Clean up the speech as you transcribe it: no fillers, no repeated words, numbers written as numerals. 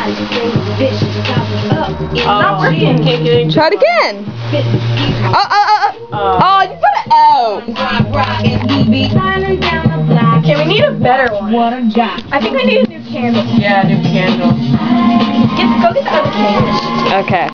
not working. Try it again. Oh, you put it out. Okay, we need a better one. I think we need a new candle. Yeah, new candle. Go get the other candle. Okay.